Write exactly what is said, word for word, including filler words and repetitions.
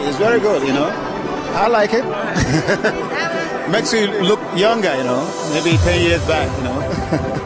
it's very good, you know. I like it. Makes you look younger, you know. Maybe ten years back, you know.